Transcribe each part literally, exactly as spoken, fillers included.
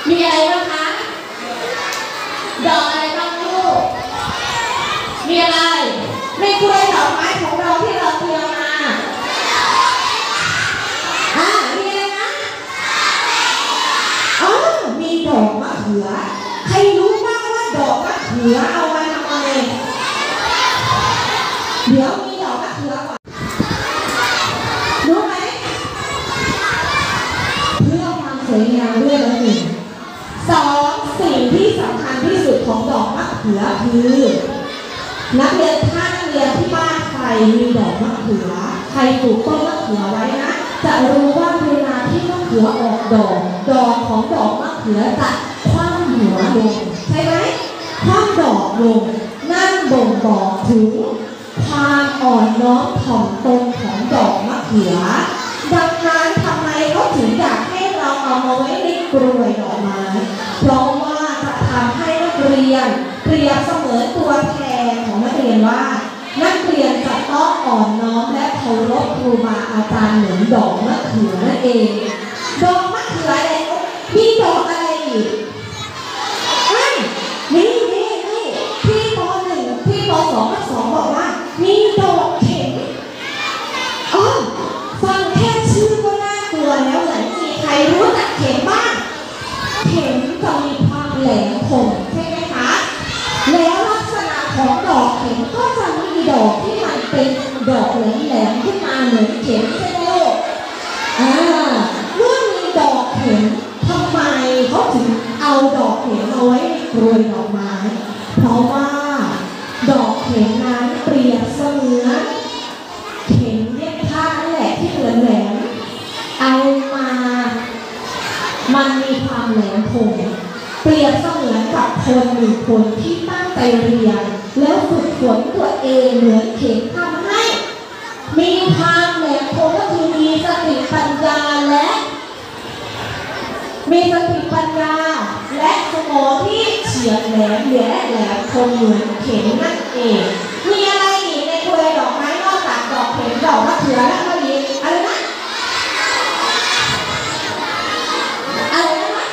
มีอะไรบ้างคะดอกอะไรบ้างลูกมีอะไรในกล้วยดอกไม้ของเราที่เราเตรียมมาอ่ามีอะไรนะอ๋อมีดอกมะเขือใครรู้บ้างว่าดอกมะเขือเอามาทำอะไรเดี๋ยวมีดอกมะเขือก่อนรู้ไหมเพื่อความสวยงามด้วยนะหนึ่งสองสิ่งที่สำคัญที่สุดของดอกมะเขือคือนักเรียนถ้านักเรียนที่บ้านใครมีดอกมะเขือใครปลูกต้นมะเขือไว้นะจะรู้ว่าเวลาที่มะเขือออกดอกดอกของดอกมะเขือจะคว่ำหัวลงใช่ไหมคว่ำดอกลงนั่นบ่งบอกถึงความอ่อนน้อมถ่อมตนของดอกมะเขือดังนั้นทำไมเขาถึงอยากให้เราเอามาไว้ในกรวยดอกไม้เพราะว่าจะทำให้นักเรียนเปรียบเสมือนตัวแทนของนักเรียนว่านักเรียนจะต้องอ่อนน้อมและเคารพครูบาอาจารย์เหมือนดอกมะเขือนั่นเองดอกมะเขืออะไรมีดอกอะไรอีกนี่นี่นี่ที่ป.หนึ่งที่ป.สองป.สองบอกว่ามีดอกเข็มอ๋อฟังแค่ชื่อก็น่ากลัวแล้วเหมือนมีใครรู้จักเข็มบ้างเข็มจะมีความแหลมคมใช่ไหมคะแล้วลักษณะของดอกเข็มก็จะมีดอกที่มันเป็นดอกแหลมๆขึ้นมาเหมือนเข็มใช่ไหมลูกอ่าเมื่อมีดอกเข็มทำไมเขาถึงเอาดอกเข็มเอาไว้ในกรวยดอกไม้เพราะว่าดอกเข็มนั้นเปรียบเสมือนเข็มเย็บผ้านั่นแหละที่เหมือนแหลมเอามามันมีความแหลมคมเปรียบเสมือนกับคนหนึ่งคนที่ตั้งใจเรียนแล้วฝึกฝนตัวเองเหมือนเข็มทำให้มีความแหลมคมก็คือมีสติปัญญาและมีสติปัญญาและสมองที่เฉียบแหลมและแหลมคมเหมือนเข็มนั่นเองมีอะไรอีกในกรวยดอกไม้นอกจากดอกเข็มดอกมะเขือแล้วก็มีอะไรนะอะไรนะ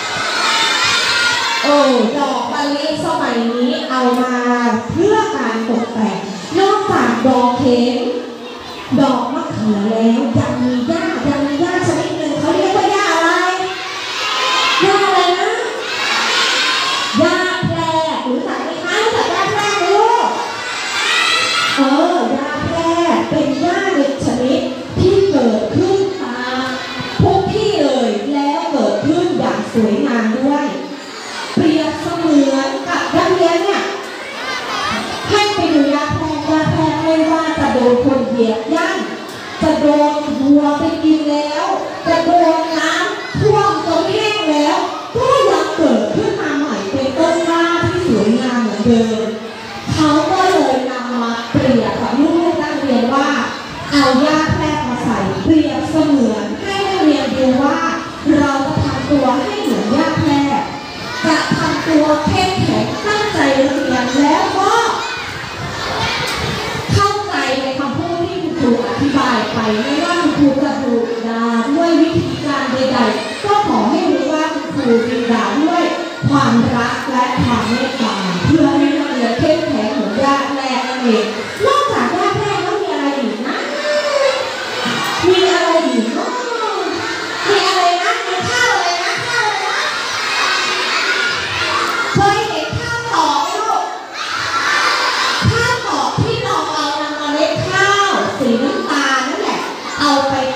โอ้ดอกมะลิสมัยนี้เอามาเพื่อการตกแต่งนอกจากดอกเข็มดอกมะเขือแล้วยังมีหญ้ายังมีหญ้าชนิดหนึ่งเขาเรียกว่าหญ้าอะไรหญ้าอะไรนะหญ้าแพรกรู้จักไหมคะรู้จักหญ้าแพรกไหมลูกเออหญ้าแพรกเป็นหญ้าหนึ่งชนิดที่เกิดขึ้นตามทุกที่เลยแล้วเกิดขึ้นอย่างสวยงามด้วยเปรียบเสมือนกับนักเรียนเนี่ยให้ไปดูหญ้าแพรกหญ้าแพรกไม่ว่าจะโดนคนเหยียบย่ำจะโดนวัวไปกินแล้วจะโดนน้ำท่วมจนแห้งแล้วก็ยังเกิดขึ้นมาใหม่เป็นต้นหญ้าที่สวยงามเหมือนเดิมเขาก็เลยนำมาเปรียบกับลูกนักเรียนว่าเอาหญ้าแพรกมาใส่เปรียบเสมือนให้นักเรียนดูว่าเราจะทำตัวให้เหมือนหญ้าแพรกจะทำตัวเข้มแข็งตั้งใจเรียนแล้วก็เข้าใจในคำพูดที่คุณครูอธิบายไปไม่ว่าคุณครูจะดูดาด้วยวิธีการใดๆก็ขอให้รู้ว่าคุณครูดูดาด้วยความรักและความเมตตาเพื่อให้นักเรียนเข้มแข็งเหมือนหญ้าแพรกนั่นเองนอกจากหญ้าแพรกแล้วมีอะไรอีกนะมีอะไรอีกเนาะมีอะไรนะมีข้าวอะไรนะข้าวอะไรนะเคยเห็นข้าวตอกไหมลูกข้าวตอกที่เราเอานำเมล็ดข้าวสีน้ำตาลนั่นแหละเอาไปท